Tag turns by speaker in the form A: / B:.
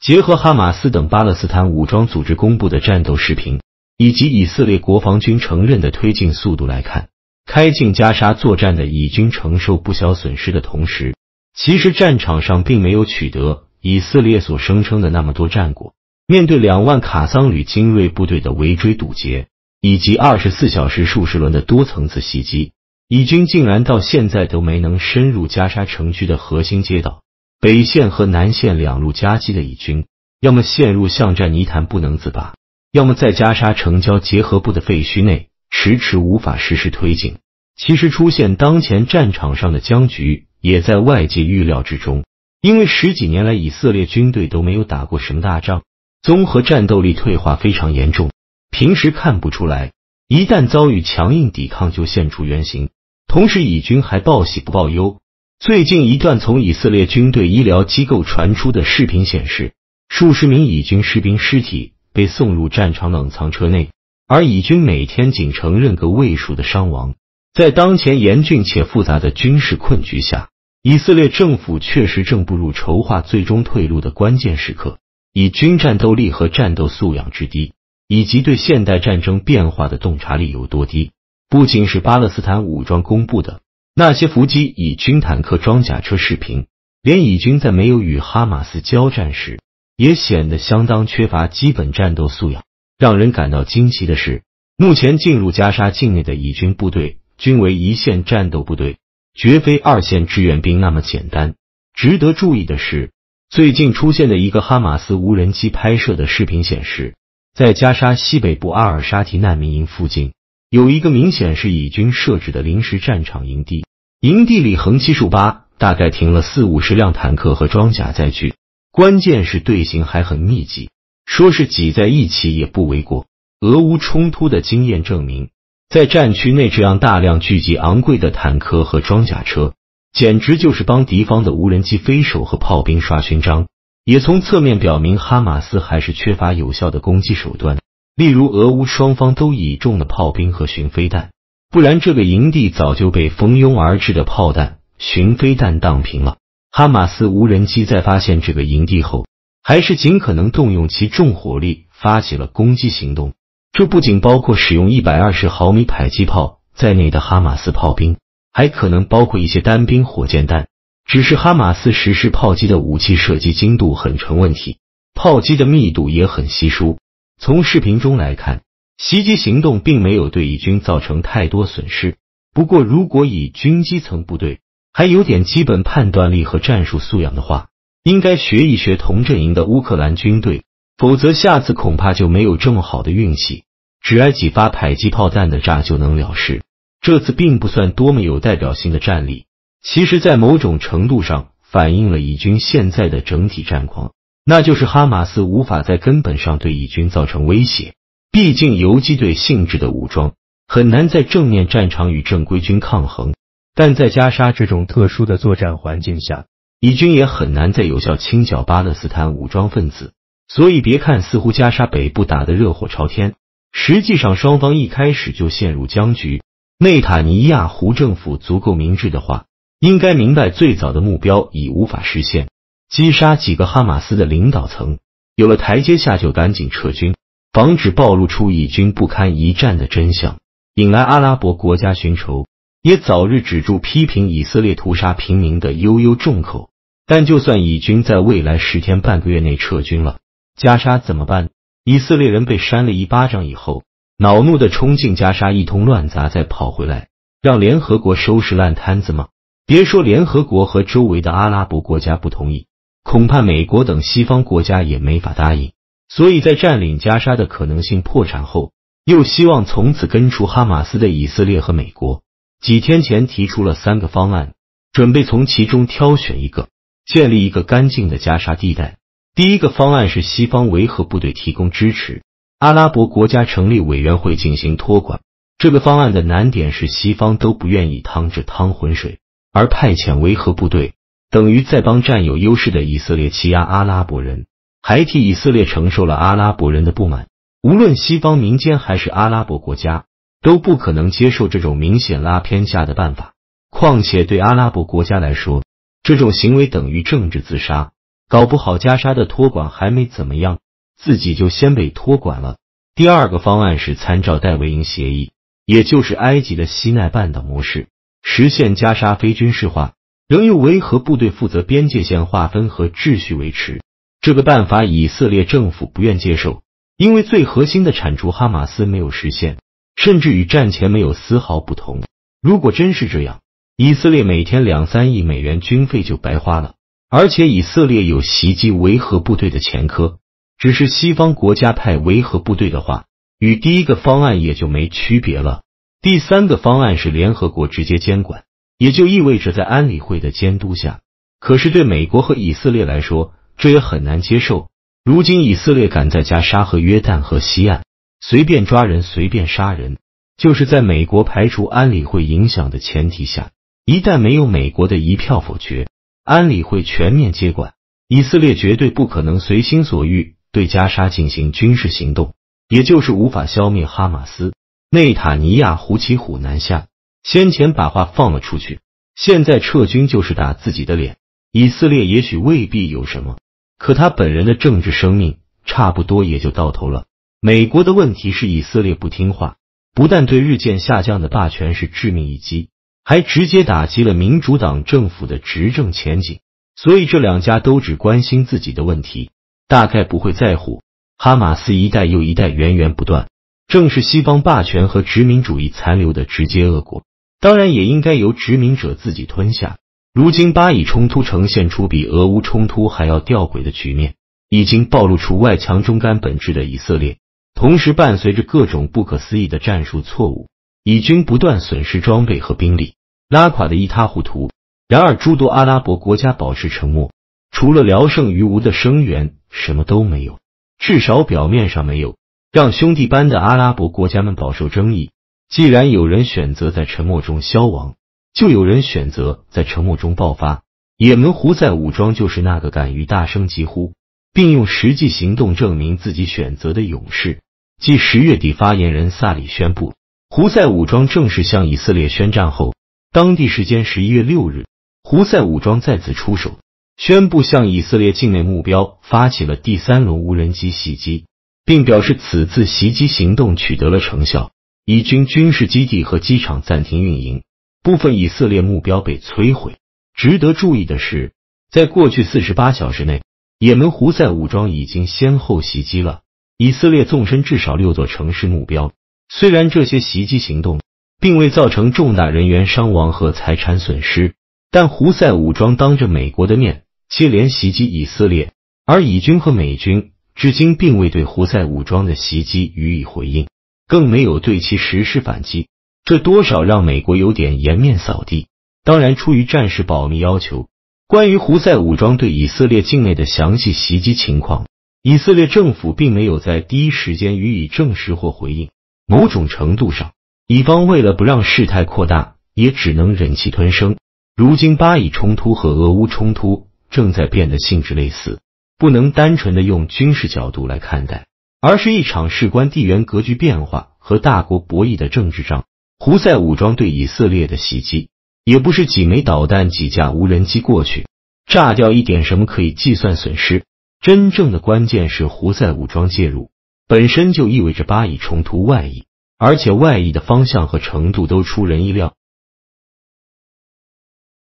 A: 结合哈马斯等巴勒斯坦武装组织公布的战斗视频，以及以色列国防军承认的推进速度来看，开进加沙作战的以军承受不小损失的同时，其实战场上并没有取得以色列所声称的那么多战果。面对2万卡桑旅精锐部队的围追堵截，以及24小时数十轮的多层次袭击，以军竟然到现在都没能深入加沙城区的核心街道。北线和南线两路夹击的以军，要么陷入巷战泥潭不能自拔，要么在加沙城郊结合部的废墟内迟迟无法实施推进。其实出现当前战场上的僵局也在外界预料之中，因为10几年来以色列军队都没有打过什么大仗，综合战斗力退化非常严重，平时看不出来，一旦遭遇强硬抵抗就现出原形。同时以军还报喜不报忧，最近一段从以色列军队医疗机构传出的视频显示，数十名以军士兵尸体被送入战场冷藏车内，而以军每天仅承认个位数的伤亡。在当前严峻且复杂的军事困局下，以色列政府确实正步入筹划最终退路的关键时刻。以军战斗力和战斗素养之低，以及对现代战争变化的洞察力有多低，不仅是巴勒斯坦武装公布的那些伏击以军坦克装甲车视频，连以军在没有与哈马斯交战时也显得相当缺乏基本战斗素养。让人感到惊奇的是，目前进入加沙境内的以军部队均为一线战斗部队，绝非二线志愿兵那么简单。值得注意的是，最近出现的一个哈马斯无人机拍摄的视频显示，在加沙西北部阿尔沙提难民营附近，有一个明显是以军设置的临时战场营地，营地里横七竖八，大概停了40-50辆坦克和装甲载具，关键是队形还很密集，说是挤在一起也不为过。俄乌冲突的经验证明，在战区内这样大量聚集昂贵的坦克和装甲车，简直就是帮敌方的无人机飞手和炮兵刷勋章，也从侧面表明哈马斯还是缺乏有效的攻击手段，例如俄乌双方都倚重的炮兵和巡飞弹，不然这个营地早就被蜂拥而至的炮弹、巡飞弹荡平了。哈马斯无人机在发现这个营地后，还是尽可能动用其重火力发起了攻击行动，这不仅包括使用120毫米迫击炮在内的哈马斯炮兵，还可能包括一些单兵火箭弹。只是哈马斯实施炮击的武器射击精度很成问题，炮击的密度也很稀疏。从视频中来看，袭击行动并没有对以军造成太多损失。不过如果以军基层部队还有点基本判断力和战术素养的话，应该学一学同阵营的乌克兰军队，否则下次恐怕就没有这么好的运气，只挨几发迫击炮弹的炸就能了事。这次并不算多么有代表性的战例，其实在某种程度上反映了以军现在的整体战况，那就是哈马斯无法在根本上对以军造成威胁。毕竟游击队性质的武装很难在正面战场与正规军抗衡，但在加沙这种特殊的作战环境下，以军也很难再有效清剿巴勒斯坦武装分子。所以别看似乎加沙北部打得热火朝天，实际上双方一开始就陷入僵局。内塔尼亚胡政府足够明智的话，应该明白最早的目标已无法实现，击杀几个哈马斯的领导层，有了台阶下就赶紧撤军，防止暴露出以军不堪一战的真相，引来阿拉伯国家寻仇，也早日止住批评以色列屠杀平民的悠悠重口。但就算以军在未来10天半个月内撤军了，加沙怎么办？以色列人被扇了一巴掌以后，恼怒地冲进加沙一通乱砸再跑回来，让联合国收拾烂摊子吗？别说联合国和周围的阿拉伯国家不同意，恐怕美国等西方国家也没法答应。所以在占领加沙的可能性破产后，又希望从此根除哈马斯的以色列和美国，几天前提出了3个方案，准备从其中挑选一个，建立一个干净的加沙地带。第一个方案是西方维和部队提供支持，阿拉伯国家成立委员会进行托管。这个方案的难点是西方都不愿意趟这趟浑水，而派遣维和部队等于在帮占有优势的以色列欺压阿拉伯人，还替以色列承受了阿拉伯人的不满。无论西方民间还是阿拉伯国家，都不可能接受这种明显拉偏架的办法。况且对阿拉伯国家来说，这种行为等于政治自杀。 搞不好加沙的托管还没怎么样，自己就先被托管了。第二个方案是参照戴维营协议，也就是埃及的西奈半岛模式，实现加沙非军事化，仍由维和部队负责边界线划分和秩序维持。这个办法以色列政府不愿接受，因为最核心的铲除哈马斯没有实现，甚至与战前没有丝毫不同。如果真是这样，以色列每天2-3亿美元军费就白花了，而且以色列有袭击维和部队的前科，只是西方国家派维和部队的话，与第一个方案也就没区别了。第三个方案是联合国直接监管，也就意味着在安理会的监督下。可是对美国和以色列来说，这也很难接受。如今以色列敢在加沙和约旦河西岸随便抓人随便杀人，就是在美国排除安理会影响的前提下。一旦没有美国的一票否决，安理会全面接管，以色列绝对不可能随心所欲对加沙进行军事行动，也就是无法消灭哈马斯。内塔尼亚胡骑虎难下，先前把话放了出去，现在撤军就是打自己的脸。以色列也许未必有什么，可他本人的政治生命差不多也就到头了。美国的问题是以色列不听话，不但对日渐下降的霸权是致命一击，还直接打击了民主党政府的执政前景。所以这两家都只关心自己的问题，大概不会在乎哈马斯一代又一代源源不断，正是西方霸权和殖民主义残留的直接恶果，当然也应该由殖民者自己吞下。如今巴以冲突呈现出比俄乌冲突还要吊诡的局面，已经暴露出外强中干本质的以色列，同时伴随着各种不可思议的战术错误，以军不断损失装备和兵力，拉垮的一塌糊涂。然而诸多阿拉伯国家保持沉默，除了聊胜于无的声援，什么都没有，至少表面上没有，让兄弟般的阿拉伯国家们饱受争议。既然有人选择在沉默中消亡，就有人选择在沉默中爆发。也门胡塞武装就是那个敢于大声疾呼，并用实际行动证明自己选择的勇士。继10月底发言人萨里宣布胡塞武装正式向以色列宣战后，当地时间11月6日，胡塞武装再次出手，宣布向以色列境内目标发起了第3轮无人机袭击，并表示此次袭击行动取得了成效，以军军事基地和机场暂停运营，部分以色列目标被摧毁。值得注意的是，在过去48小时内，也门胡塞武装已经先后袭击了以色列纵深至少6座城市目标。虽然这些袭击行动并未造成重大人员伤亡和财产损失，但胡塞武装当着美国的面接连袭击以色列，而以军和美军至今并未对胡塞武装的袭击予以回应，更没有对其实施反击，这多少让美国有点颜面扫地。当然，出于战事保密要求，关于胡塞武装对以色列境内的详细袭击情况，以色列政府并没有在第一时间予以证实或回应。某种程度上，以方为了不让事态扩大，也只能忍气吞声。如今巴以冲突和俄乌冲突正在变得性质类似，不能单纯的用军事角度来看待，而是一场事关地缘格局变化和大国博弈的政治仗。胡塞武装对以色列的袭击，也不是几枚导弹几架无人机过去炸掉一点什么可以计算损失，真正的关键是胡塞武装介入，本身就意味着巴以冲突外溢，而且外溢的方向和程度都出人意料。